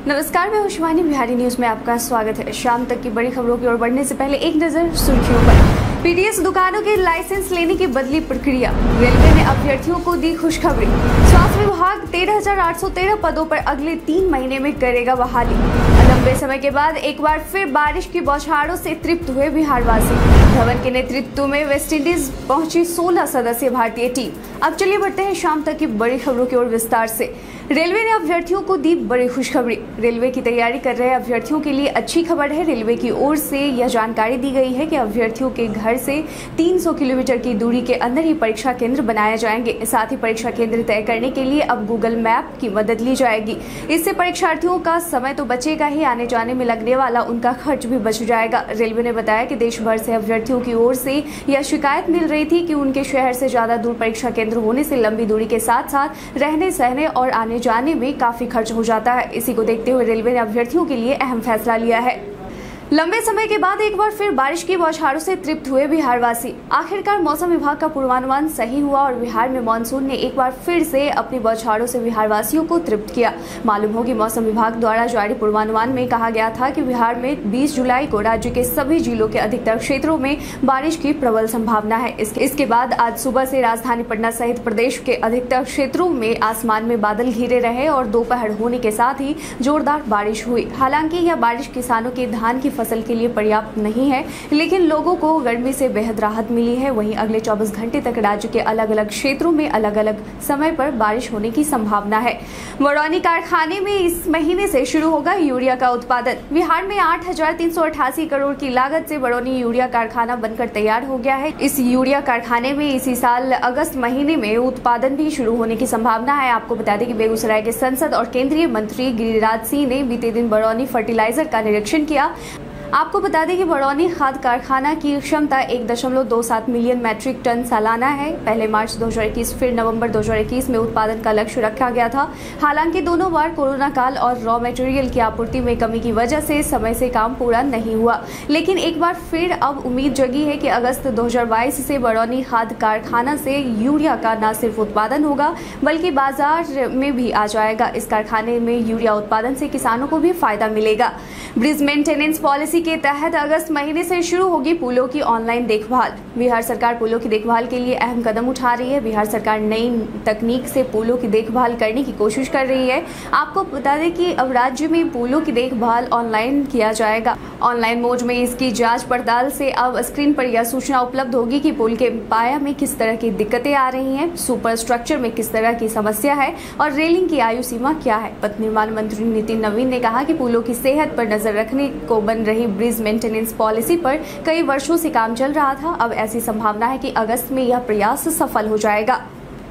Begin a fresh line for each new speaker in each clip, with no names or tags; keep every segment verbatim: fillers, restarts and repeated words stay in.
नमस्कार, मैं शिवानी। बिहारी न्यूज में आपका स्वागत है। शाम तक की बड़ी खबरों की ओर बढ़ने से पहले एक नजर सुर्खियों पर। पीडीएस दुकानों के लाइसेंस लेने की बदली प्रक्रिया, रेलवे ने अभ्यर्थियों को दी खुशखबरी। स्वास्थ्य विभाग तेरह हजार आठ सौ तेरह पदों पर अगले तीन महीने में करेगा बहाली। लंबे समय के बाद एक बार फिर बारिश की बौछारों से तृप्त हुए बिहारवासी। धवन के नेतृत्व में वेस्टइंडीज पहुंची सोलह सदस्यीय भारतीय टीम। अब चलिए बढ़ते हैं शाम तक की बड़ी खबरों की ओर विस्तार से। रेलवे ने अभ्यर्थियों को दी बड़ी खुशखबरी। रेलवे की तैयारी कर रहे अभ्यर्थियों के लिए अच्छी खबर है। रेलवे की ओर से यह जानकारी दी गई है कि अभ्यर्थियों के घर से तीन सौ किलोमीटर की दूरी के अंदर ही परीक्षा केंद्र बनाए जाएंगे। साथ ही परीक्षा केंद्र तय करने के लिए अब गूगल मैप की मदद ली जाएगी। इससे परीक्षार्थियों का समय तो बचेगा ही, आने जाने में लगने वाला उनका खर्च भी बच जाएगा। रेलवे ने बताया कि देश भर से अभ्यर्थियों की ओर से यह शिकायत मिल रही थी कि उनके शहर से ज्यादा दूर परीक्षा केंद्र होने से लंबी दूरी के साथ साथ रहने सहने और आने जाने में काफी खर्च हो जाता है। इसी को देखते हुए रेलवे ने अभ्यर्थियों के लिए अहम फैसला लिया है। लंबे समय के बाद एक बार फिर बारिश की बौछारों से तृप्त हुए बिहारवासी। आखिरकार मौसम विभाग का पूर्वानुमान सही हुआ और बिहार में मानसून ने एक बार फिर से अपनी बौछारों से बिहारवासियों को तृप्त किया। मालूम हो कि मौसम विभाग द्वारा जारी पूर्वानुमान में कहा गया था कि बिहार में बीस जुलाई को राज्य के सभी जिलों के अधिकतर क्षेत्रों में बारिश की प्रबल संभावना है। इसके बाद आज सुबह से राजधानी पटना सहित प्रदेश के अधिकतर क्षेत्रों में आसमान में बादल घिरे रहे और दोपहर होने के साथ ही जोरदार बारिश हुई। हालांकि यह बारिश किसानों के धान की फसल के लिए पर्याप्त नहीं है, लेकिन लोगों को गर्मी से बेहद राहत मिली है। वहीं अगले चौबीस घंटे तक राज्य के अलग अलग क्षेत्रों में अलग अलग समय पर बारिश होने की संभावना है। बरौनी कारखाने में इस महीने से शुरू होगा यूरिया का उत्पादन। बिहार में आठ हजार तीन सौ अठासी करोड़ की लागत से बरौनी यूरिया कारखाना बनकर तैयार हो गया है। इस यूरिया कारखाने में इसी साल अगस्त महीने में उत्पादन भी शुरू होने की संभावना है। आपको बता दें कि बेगूसराय के सांसद और केंद्रीय मंत्री गिरिराज सिंह ने बीते दिन बरौनी फर्टिलाइजर का निरीक्षण किया। आपको बता दें कि बरौनी खाद कारखाना की क्षमता एक दशमलव दो सात मिलियन मैट्रिक टन सालाना है। पहले मार्च दो हजार इक्कीस फिर नवंबर दो हजार इक्कीस में उत्पादन का लक्ष्य रखा गया था। हालांकि दोनों बार कोरोना काल और रॉ मटेरियल की आपूर्ति में कमी की वजह से समय से काम पूरा नहीं हुआ, लेकिन एक बार फिर अब उम्मीद जगी है कि अगस्त दो हजार बाईस से बरौनी खाद कारखाना से यूरिया का न सिर्फ उत्पादन होगा बल्कि बाजार में भी आ जाएगा। इस कारखाने में यूरिया उत्पादन से किसानों को भी फायदा मिलेगा। ब्रिज मेंटेनेंस पॉलिसी के तहत अगस्त महीने से शुरू होगी पुलों की ऑनलाइन देखभाल। बिहार सरकार पुलों की देखभाल के लिए अहम कदम उठा रही है। बिहार सरकार नई तकनीक से पुलों की देखभाल करने की कोशिश कर रही है। आपको बता दें कि अब राज्य में पुलों की देखभाल ऑनलाइन किया जाएगा। ऑनलाइन मोड में इसकी जांच पड़ताल से अब स्क्रीन पर यह सूचना उपलब्ध होगी कि पुल के पाया में किस तरह की दिक्कतें आ रही हैं, सुपर स्ट्रक्चर में किस तरह की समस्या है और रेलिंग की आयु सीमा क्या है। पथ निर्माण मंत्री नितिन नवीन ने कहा कि पुलों की सेहत पर नजर रखने को बन रही ब्रिज मेंटेनेंस पॉलिसी पर कई वर्षों से काम चल रहा था। अब ऐसी संभावना है कि अगस्त में यह प्रयास सफल हो जाएगा।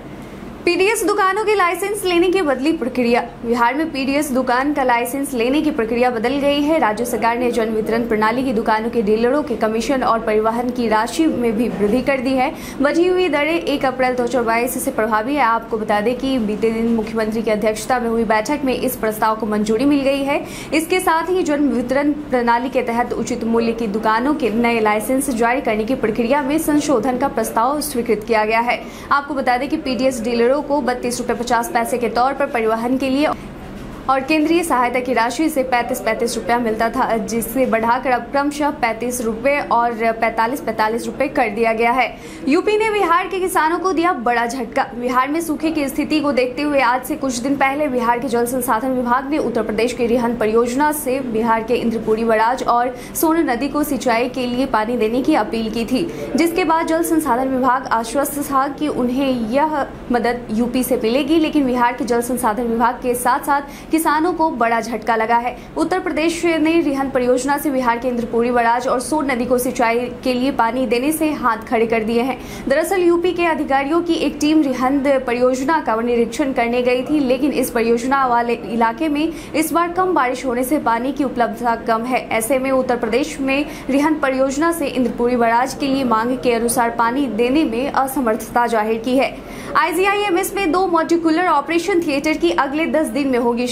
पीडीएस दुकानों के लाइसेंस लेने की बदली प्रक्रिया। बिहार में पीडीएस दुकान का लाइसेंस लेने की प्रक्रिया बदल गई है। राज्य सरकार ने जन वितरण प्रणाली की दुकानों के डीलरों के कमीशन और परिवहन की राशि में भी वृद्धि कर दी है। बढ़ी हुई दरें एक अप्रैल दो हजार बाईस से प्रभावी है। आपको बता दें कि बीते दिन मुख्यमंत्री की अध्यक्षता में हुई बैठक में इस प्रस्ताव को मंजूरी मिल गई है। इसके साथ ही जन वितरण प्रणाली के तहत उचित मूल्य की दुकानों के नए लाइसेंस जारी करने की प्रक्रिया में संशोधन का प्रस्ताव स्वीकृत किया गया है। आपको बता दें कि पीडीएस डीलरों को बत्तीस रुपए पचास पैसे के तौर पर परिवहन के लिए और केंद्रीय सहायता की राशि से पैंतीस पैंतीस रुपया मिलता था, जिससे बढ़ाकर अब क्रमशः पैंतीस रुपए और पैंतालीस पैंतालीस रुपए कर दिया गया है। यूपी ने बिहार के किसानों को दिया बड़ा झटका। बिहार में सूखे की स्थिति को देखते हुए आज से कुछ दिन पहले बिहार के जल संसाधन विभाग ने उत्तर प्रदेश की रिहंद परियोजना से बिहार के इंद्रपुरी बराज और सोन नदी को सिंचाई के लिए पानी देने की अपील की थी, जिसके बाद जल संसाधन विभाग आश्वस्त था कि उन्हें यह मदद यूपी से मिलेगी। लेकिन बिहार के जल संसाधन विभाग के साथ साथ किसानों को बड़ा झटका लगा है। उत्तर प्रदेश ने रिहंद परियोजना से बिहार के इंद्रपुरी बराज और सोन नदी को सिंचाई के लिए पानी देने से हाथ खड़े कर दिए हैं। दरअसल यूपी के अधिकारियों की एक टीम रिहंद परियोजना का निरीक्षण करने गई थी, लेकिन इस परियोजना वाले इलाके में इस बार कम बारिश होने से पानी की उपलब्धता कम है। ऐसे में उत्तर प्रदेश में रिहंद परियोजना से इंद्रपुरी बराज के लिए मांग के अनुसार पानी देने में असमर्थता जाहिर की है। आईजीआईएमएस में दो मॉलिक्यूलर ऑपरेशन थिएटर की अगले दस दिन में होगी शुरू।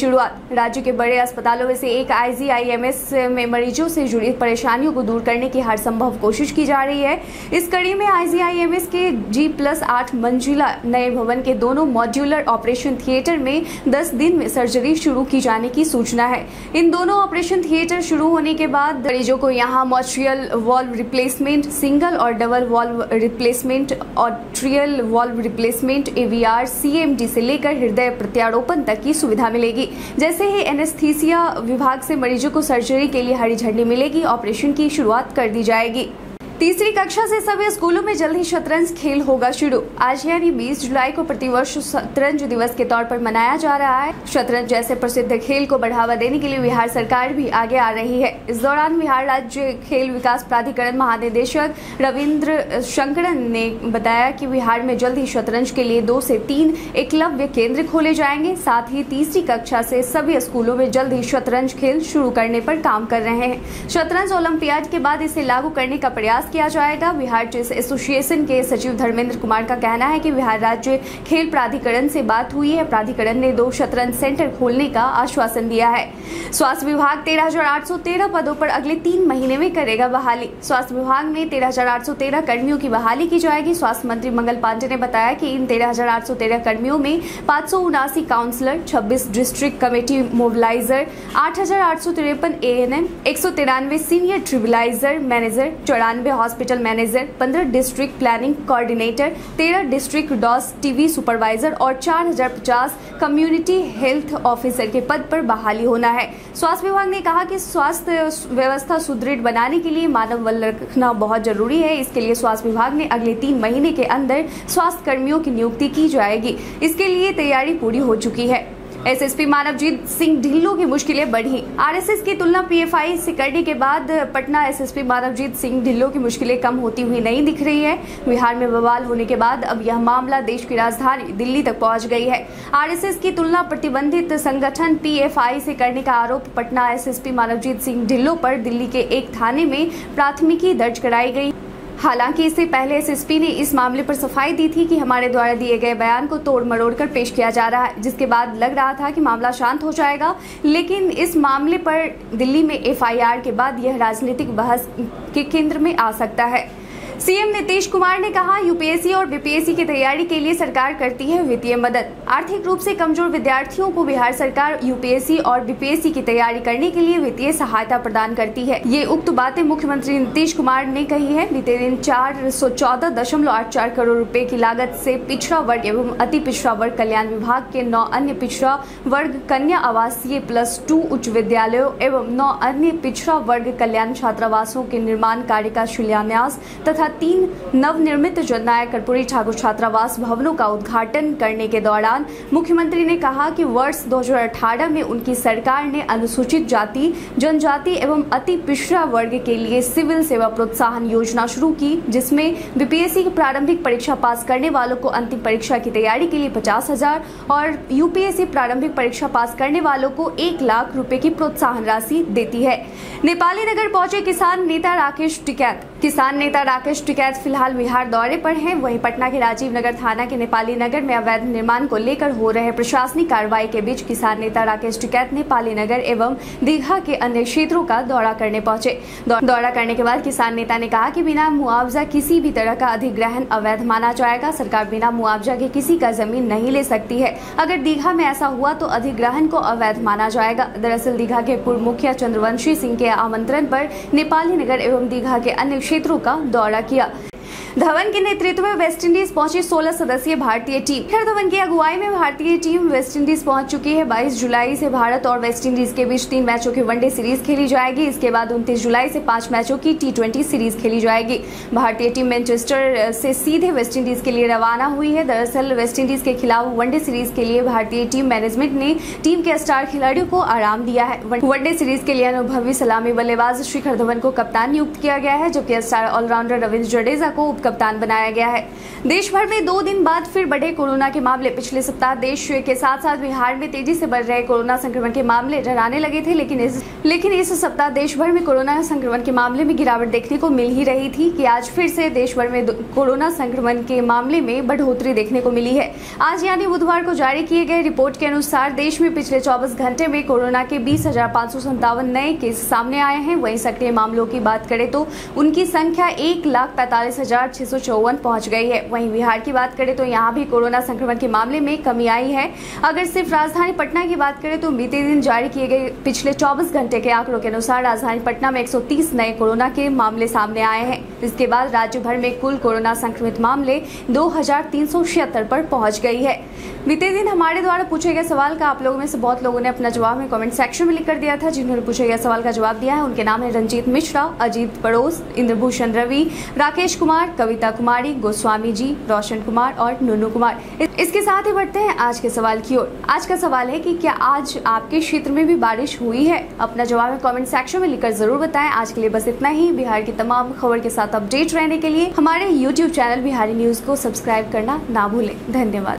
शुरुआत। राज्य के बड़े अस्पतालों में से एक आईजीआईएमएस में मरीजों से जुड़ी परेशानियों को दूर करने की हर संभव कोशिश की जा रही है। इस कड़ी में आईजीआईएमएस के जी प्लस आठ मंजिला नए भवन के दोनों मॉड्यूलर ऑपरेशन थिएटर में दस दिन में सर्जरी शुरू की जाने की सूचना है। इन दोनों ऑपरेशन थिएटर शुरू होने के बाद मरीजों को यहां मॉर्टियल वॉल्व रिप्लेसमेंट, सिंगल और double valve replacement, aortic valve replacement, AVR, CMD से लेकर हृदय प्रत्यारोपण तक की सुविधा मिलेगी। जैसे ही एनेस्थीसिया विभाग से मरीजों को सर्जरी के लिए हरी झंडी मिलेगी, ऑपरेशन की शुरुआत कर दी जाएगी। तीसरी कक्षा से सभी स्कूलों में जल्द ही शतरंज खेल होगा शुरू। आज यानी बीस जुलाई को प्रतिवर्ष शतरंज दिवस के तौर पर मनाया जा रहा है। शतरंज जैसे प्रसिद्ध खेल को बढ़ावा देने के लिए बिहार सरकार भी आगे आ रही है। इस दौरान बिहार राज्य खेल विकास प्राधिकरण महानिदेशक रविंद्र शंकरन ने बताया कि बिहार में जल्द ही शतरंज के लिए दो से तीन एकलव्य केंद्र खोले जाएंगे। साथ ही तीसरी कक्षा से सभी स्कूलों में जल्द ही शतरंज खेल शुरू करने पर काम कर रहे हैं। शतरंज ओलंपियाड के बाद इसे लागू करने का प्रयास किया जाएगा। बिहार चेस एसोसिएशन के सचिव धर्मेंद्र कुमार का कहना है कि बिहार राज्य खेल प्राधिकरण से बात हुई है। प्राधिकरण ने दो शतरंज सेंटर खोलने का आश्वासन दिया है। स्वास्थ्य विभाग तेरह हजार आठ सौ तेरह पदों पर अगले तीन महीने में करेगा बहाली। स्वास्थ्य विभाग में तेरह हजार आठ सौ तेरह कर्मियों की बहाली की जाएगी। स्वास्थ्य मंत्री मंगल पांडे ने बताया कि इन तेरह हजार आठ सौ तेरह कर्मियों में पाँच सौ उनासी काउंसलर, छब्बीस डिस्ट्रिक्ट कमेटी मोबिलाइजर, आठ हजार आठ सौ तिरपन ए एन एम, एक सौ तिरानवे सीनियर ट्रिबुलाइजर मैनेजर, चौरानवे हॉस्पिटल मैनेजर, पंद्रह डिस्ट्रिक्ट प्लानिंग कोऑर्डिनेटर, तेरह डिस्ट्रिक्ट डॉस टीवी सुपरवाइजर और चार हजार पचास कम्युनिटी हेल्थ ऑफिसर के पद पर बहाली होना है। स्वास्थ्य विभाग ने कहा कि स्वास्थ्य व्यवस्था सुदृढ़ बनाने के लिए मानव बल रखना बहुत जरूरी है। इसके लिए स्वास्थ्य विभाग ने अगले तीन महीने के अंदर स्वास्थ्य कर्मियों की नियुक्ति की जाएगी। इसके लिए तैयारी पूरी हो चुकी है। एसएसपी मानवजीत सिंह ढिल्लों की मुश्किलें बढ़ी। आरएसएस की तुलना पीएफआई से करने के बाद पटना एसएसपी मानवजीत सिंह ढिल्लों की मुश्किलें कम होती हुई नहीं दिख रही है। बिहार में बवाल होने के बाद अब यह मामला देश की राजधानी दिल्ली तक पहुंच गई है। आरएसएस की तुलना प्रतिबंधित संगठन पीएफआई से करने का आरोप पटना एसएसपी मानवजीत सिंह ढिल्लों पर दिल्ली के एक थाने में प्राथमिकी दर्ज कराई गई। हालांकि इससे पहले एसएसपी ने इस मामले पर सफाई दी थी कि हमारे द्वारा दिए गए बयान को तोड़ मरोड़ कर पेश किया जा रहा है, जिसके बाद लग रहा था कि मामला शांत हो जाएगा। लेकिन इस मामले पर दिल्ली में एफआईआर के बाद यह राजनीतिक बहस के केंद्र में आ सकता है। सीएम नीतीश कुमार ने कहा, यूपीएससी और बीपीएससी की तैयारी के लिए सरकार करती है वित्तीय मदद। आर्थिक रूप से कमजोर विद्यार्थियों को बिहार सरकार यूपीएससी और बीपीएससी की तैयारी करने के लिए वित्तीय सहायता प्रदान करती है। ये उक्त बातें मुख्यमंत्री नीतीश कुमार ने कही है। बीते दिन चार सौ चौदह दशमलव आठ चार करोड़ रुपए की लागत से पिछड़ा वर्ग एवं अति पिछड़ा वर्ग कल्याण विभाग के नौ अन्य पिछड़ा वर्ग कन्या आवासीय प्लस टू उच्च विद्यालयों एवं नौ अन्य पिछड़ा वर्ग कल्याण छात्रावासों के निर्माण कार्य का शिलान्यास तथा तीन नवनिर्मित जननायक कर्पूरी ठाकुर छात्रावास भवनों का उद्घाटन करने के दौरान मुख्यमंत्री ने कहा कि वर्ष दो हजार अठारह में उनकी सरकार ने अनुसूचित जाति, जनजाति एवं अति पिछड़ा वर्ग के लिए सिविल सेवा प्रोत्साहन योजना शुरू की, जिसमें बीपीएससी की प्रारंभिक परीक्षा पास करने वालों को अंतिम परीक्षा की तैयारी के लिए पचास हजार और यूपीएससी प्रारंभिक परीक्षा पास करने वालों को एक लाख रुपए की प्रोत्साहन राशि देती है। नेपाली नगर पहुंचे किसान नेता राकेश टिकैत। किसान नेता राकेश टिकैत फिलहाल बिहार दौरे पर हैं। वहीं पटना के राजीव नगर थाना के नेपाली नगर में अवैध निर्माण को लेकर हो रहे प्रशासनिक कार्रवाई के बीच किसान नेता राकेश टिकैत नेपाली नगर एवं दीघा के अन्य क्षेत्रों का दौरा करने पहुंचे। दौरा करने के बाद किसान नेता ने कहा कि बिना मुआवजा किसी भी तरह का अधिग्रहण अवैध माना जाएगा। सरकार बिना मुआवजा के किसी का जमीन नहीं ले सकती है। अगर दीघा में ऐसा हुआ तो अधिग्रहण को अवैध माना जाएगा। दरअसल दीघा के पूर्व मुखिया चंद्रवंशी सिंह के आमंत्रण पर नेपाली नगर एवं दीघा के अन्य क्षेत्रों का दौरा किया। धवन के नेतृत्व में वेस्टइंडीज पहुंची सोलह सदस्यीय भारतीय टीम। शिखर धवन की अगुवाई में भारतीय टीम वेस्टइंडीज पहुंच चुकी है। बाईस जुलाई से भारत और वेस्टइंडीज के बीच तीन मैचों की वनडे सीरीज खेली जाएगी। इसके बाद उनतीस जुलाई से पांच मैचों की टी ट्वेंटी सीरीज खेली जाएगी। भारतीय टीम मैनचेस्टर से सीधे वेस्टइंडीज के लिए रवाना हुई है। दरअसल वेस्टइंडीज के खिलाफ वनडे सीरीज के लिए भारतीय टीम मैनेजमेंट ने टीम के स्टार खिलाड़ियों को आराम दिया है। वनडे सीरीज के लिए अनुभवी सलामी बल्लेबाज शिखर धवन को कप्तान नियुक्त किया गया है, जबकि स्टार ऑलराउंडर रविंद्र जडेजा को कप्तान बनाया गया है। देश भर में दो दिन बाद फिर बढ़े कोरोना के मामले। पिछले सप्ताह देश के साथ साथ बिहार में तेजी से बढ़ रहे कोरोना संक्रमण के मामले डराने लगे थे, लेकिन इस लेकिन इस सप्ताह देश भर में कोरोना संक्रमण के मामले में गिरावट देखने को मिल ही रही थी कि आज फिर से देश भर में कोरोना संक्रमण के मामले में बढ़ोतरी देखने को मिली है। आज यानी बुधवार को जारी किए गए रिपोर्ट के अनुसार देश में पिछले चौबीस घंटे में कोरोना के बीस हजार पाँच सौ संतावन नए केस सामने आए हैं। वहीं सक्रिय मामलों की बात करें तो उनकी संख्या एक लाख पैंतालीस हजार छह सौ चौवन पहुंच गई है। वहीं बिहार की बात करें तो यहाँ भी कोरोना संक्रमण के मामले में कमी आई है। अगर सिर्फ राजधानी पटना की बात करें तो बीते दिन जारी किए गए पिछले चौबीस घंटे के आंकड़ों के अनुसार राजधानी पटना में एक सौ तीस नए कोरोना के मामले सामने आए हैं। इसके बाद राज्य भर में कुल कोरोना संक्रमित मामले दो हजार तीन सौ छिहत्तर पर पहुंच गई है। बीते दिन हमारे द्वारा पूछे गए सवाल का आप लोगों में से बहुत लोगों ने अपना जवाब में कमेंट सेक्शन में लिख कर दिया था। जिन्होंने पूछे गए सवाल का जवाब दिया है उनके नाम है रंजीत मिश्रा, अजीत पड़ोस, इंद्रभूषण रवि, राकेश कुमार, कविता कुमारी, गोस्वामी जी, रोशन कुमार और नुनू कुमार। इसके साथ ही बढ़ते हैं आज के सवाल की ओर। आज का सवाल है कि क्या आज आपके क्षेत्र में भी बारिश हुई है? अपना जवाब में कमेंट सेक्शन में लिखकर जरूर बताएं। आज के लिए बस इतना ही। बिहार की तमाम खबर के साथ अपडेट रहने के लिए हमारे यूट्यूब चैनल बिहारी न्यूज को सब्सक्राइब करना ना भूलें। धन्यवाद।